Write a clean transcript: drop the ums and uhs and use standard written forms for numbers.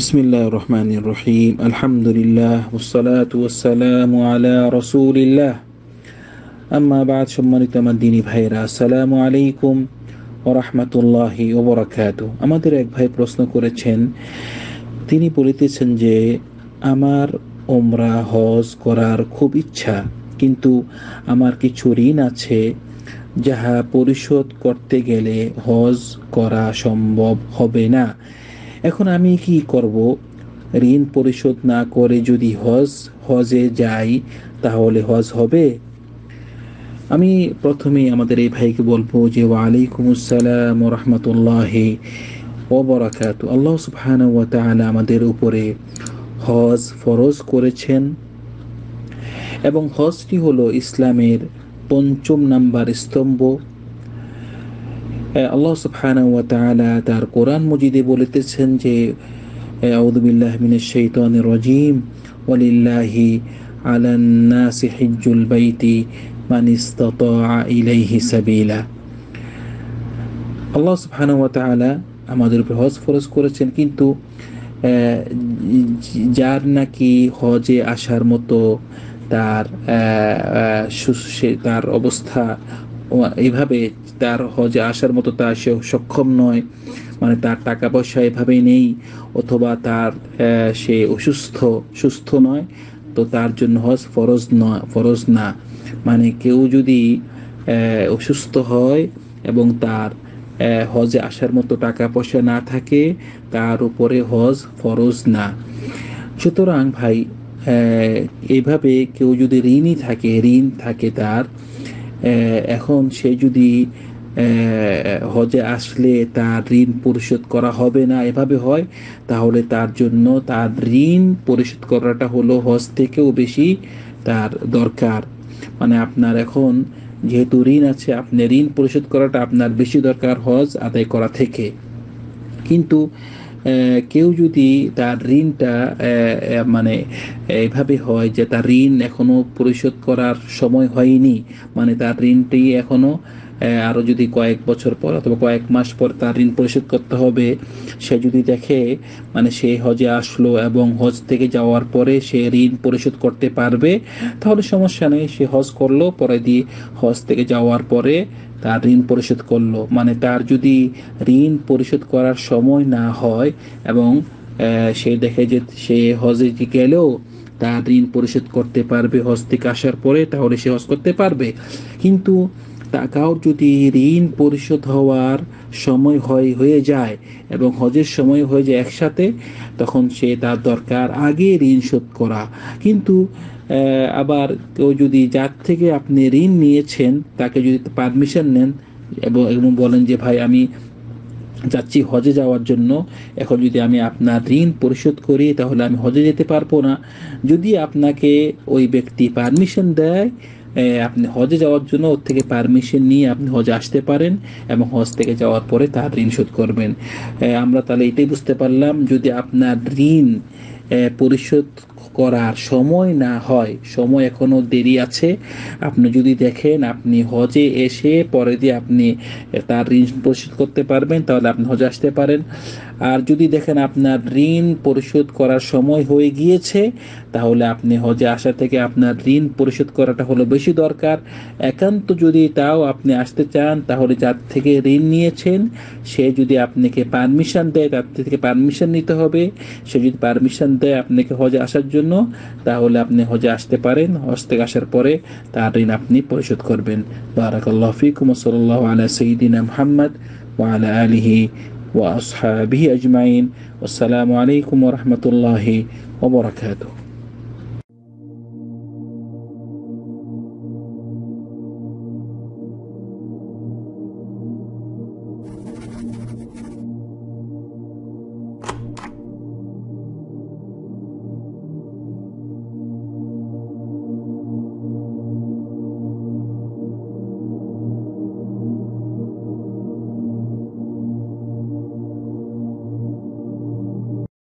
বিসমিল্লাহির রহমানির রহিম। আলহামদুলিল্লাহ ওয়াসসালাতু ওয়াসসালামু আলা রাসূলিল্লাহ। আম্মা বা'দ। সম্মানিত আমার দিনী ভাইরা, আসসালামু আলাইকুম ওয়া রাহমাতুল্লাহি ওয়া বারাকাতুহু। আমাদের এক ভাই প্রশ্ন করেছেন, তিনি বলিতেছেন যে আমার উমরা হজ করার খুব ইচ্ছা, কিন্তু আমার কিছু ঋণ আছে যাহা পরিশোধ করতে গেলে হজ করা সম্ভব হবে না। এখন আমি কি করব? ঋণ পরিশোধ না করে যদি হজে যাই, তাহলে হজ হবে? আমি প্রথমেই আমাদের এই ভাইকে বলবো যে ওয়ালাইকুম আসসালাম ওয়া রাহমাতুল্লাহি ওয়া বারাকাতুহু। আল্লাহ সুবহানাহু ওয়া তাআলা আমাদের উপরে হজ ফরজ করেছেন এবং হজটি হলো ইসলামের পঞ্চম নাম্বার স্তম্ভ। আল্লাহ সুবহানাহু ওয়া তাআলা তার কোরআন মজিদে বলিতেছেন যে আউযু বিল্লাহি মিনাশ শাইতানির রাজীম, ওয়ালিল্লাহি আলান নাসি হিজ্জুল বাইতি মান ইসতাতাআ ইলাইহি সাবিলা। আল্লাহ সুবহানাহু ওয়া তাআলা আমাদের উপর হজ ফরজ করেছেন, কিন্তু যার নাকি হজে আসার মতো তার তার অবস্থা এইভাবে, তার হজে আসার মতো তার সে সক্ষম নয়, মানে তার টাকা পয়সা এভাবেই নেই, অথবা তার সে সুস্থ নয়, তো তার জন্য হজ ফরজ না। মানে কেউ যদি অসুস্থ হয় এবং তার হজে আসার মতো টাকা পয়সা না থাকে, তার উপরে হজ ফরজ না। সুতরাং ভাই, এইভাবে কেউ যদি ঋণ থাকে তার, এখন সে যদি হজে আসলে তার ঋণ পরিশোধ করা হবে না এভাবে হয়, তাহলে তার জন্য তার ঋণ পরিশোধ করাটা হলো হজ থেকেও বেশি তার দরকার। মানে আপনার এখন যেহেতু ঋণ আছে, আপনি ঋণ পরিশোধ করাটা আপনার বেশি দরকার হজ আদায় করা থেকে। কিন্তু কেউ যদি তার ঋণটা মানে এইভাবে হয় যে তার ঋণ এখনো পরিশোধ করার সময় হয়নি, মানে তার ঋণটি এখনো আরো যদি কয়েক বছর পর অথবা কয়েক মাস পর তার ঋণ পরিশোধ করতে হবে, সে যদি দেখে মানে সে হজে আসলো এবং হজ থেকে যাওয়ার পরে সে ঋণ পরিশোধ করতে পারবে, তাহলে সমস্যা নেই, সে হজ করলো, পরে দিয়ে হজ থেকে যাওয়ার পরে তার ঋণ পরিশোধ করলো। মানে তার যদি ঋণ পরিশোধ করার সময় না হয় এবং সে দেখে যে সে হজে গেলেও তার ঋণ পরিশোধ করতে পারবে হজ থেকে আসার পরে, তাহলে সে হজ করতে পারবে। কিন্তু কারোর যদি ঋণ পরিশোধ হওয়ার সময় হয়ে যায় এবং হজের সময় হয়ে যায় একসাথে, তখন সে তার দরকার আগে ঋণ শোধ করা। কিন্তু আবার কেউ যদি যার থেকে আপনি ঋণ নিয়েছেন তাকে যদি পারমিশন নেন এবং বলেন যে ভাই আমি যাচ্ছি হজে যাওয়ার জন্য, এখন যদি আমি আপনার ঋণ পরিশোধ করি তাহলে আমি হজে যেতে পারবো না। যদি আপনাকে ওই ব্যক্তি পারমিশন দেয় আপনি হজে যাওয়ার জন্য, ওর থেকে পারমিশন নিয়ে আপনি হজে আসতে পারেন এবং হজ থেকে যাওয়ার পরে তার ঋণ শোধ করবেন। আমরা তাহলে এটাই বুঝতে পারলাম, যদি আপনার ঋণ পরিশোধ করার সময় না হয়, সময় এখনো দেরি আছে, আপনি যদি দেখেন আপনি হজে এসে পরে দিয়ে আপনি তার ঋণ পরিশোধ করতে পারবেন, তাহলে আপনি হজে আসতে পারেন। আর যদি দেখেন আপনার ঋণ পরিশোধ করার সময় হয়ে গিয়েছে, তাহলে আপনি হজে আসা থেকে আপনার ঋণ পরিশোধ করাটা হলো বেশি দরকার। একান্ত যদি তাও আপনি আসতে চান, তাহলে যার থেকে ঋণ নিয়েছেন সে যদি আপনাকে পারমিশন দেয়, তার থেকে পারমিশন নিতে হবে। সে যদি পারমিশন দেয় আপনাকে হজে আসার জন্য, তাহলে আপনি হজে আসতে পারেন। হজ থেকে আসার পরে তার ঋণ আপনি পরিশোধ করবেন। বারাকাল্লাহু ফিকুম ওয়া সাল্লাল্লাহু আলা সাইয়্যিদিনা মুহাম্মদ ওয়া আলা আলিহি ওয়া আসহাবিহি আজমাইন। আসসালামু আলাইকুম ওয়া রাহমাতুল্লাহি ওয়া বারাকাতুহু।